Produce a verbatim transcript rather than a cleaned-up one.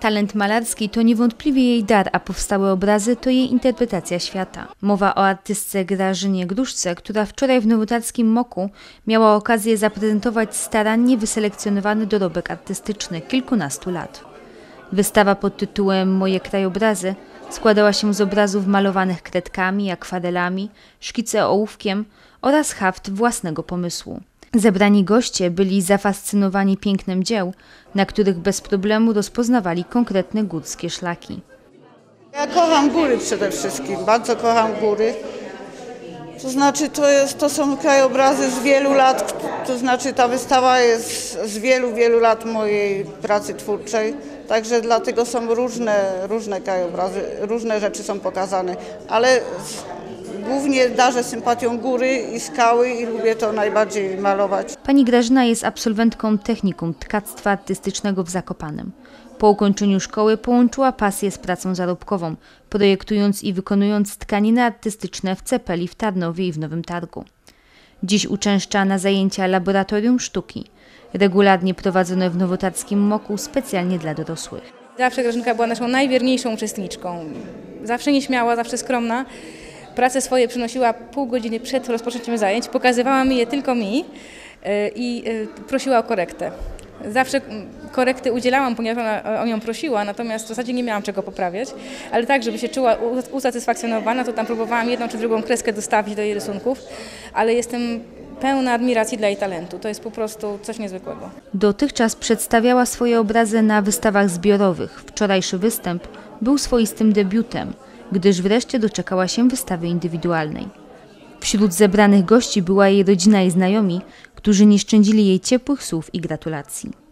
Talent malarski to niewątpliwie jej dar, a powstałe obrazy to jej interpretacja świata. Mowa o artystce Grażynie Gruszce, która wczoraj w nowotarskim Moku miała okazję zaprezentować starannie wyselekcjonowany dorobek artystyczny kilkunastu lat. Wystawa pod tytułem Moje krajobrazy składała się z obrazów malowanych kredkami, akwarelami, szkice ołówkiem oraz haft własnego pomysłu. Zebrani goście byli zafascynowani pięknem dzieł, na których bez problemu rozpoznawali konkretne górskie szlaki. Ja kocham góry przede wszystkim, bardzo kocham góry. To znaczy to, jest, to są krajobrazy z wielu lat, to znaczy ta wystawa jest z wielu, wielu lat mojej pracy twórczej. Także dlatego są różne, różne krajobrazy, różne rzeczy są pokazane, ale głównie darzę sympatią góry i skały i lubię to najbardziej malować. Pani Grażyna jest absolwentką technikum tkactwa artystycznego w Zakopanem. Po ukończeniu szkoły połączyła pasję z pracą zarobkową, projektując i wykonując tkaniny artystyczne w Cepeli, w Tarnowie i w Nowym Targu. Dziś uczęszcza na zajęcia Laboratorium Sztuki, regularnie prowadzone w nowotarskim Moku specjalnie dla dorosłych. Zawsze Grażynka była naszą najwierniejszą uczestniczką. Zawsze nieśmiała, zawsze skromna. Pracę swoje przynosiła pół godziny przed rozpoczęciem zajęć, pokazywała mi je tylko mi i prosiła o korektę. Zawsze korekty udzielałam, ponieważ ona o nią prosiła, natomiast w zasadzie nie miałam czego poprawiać, ale tak, żeby się czuła usatysfakcjonowana, to tam próbowałam jedną czy drugą kreskę dostawić do jej rysunków, ale jestem pełna admiracji dla jej talentu. To jest po prostu coś niezwykłego. Dotychczas przedstawiała swoje obrazy na wystawach zbiorowych. Wczorajszy występ był swoistym debiutem, gdyż wreszcie doczekała się wystawy indywidualnej. Wśród zebranych gości była jej rodzina i znajomi, którzy nie szczędzili jej ciepłych słów i gratulacji.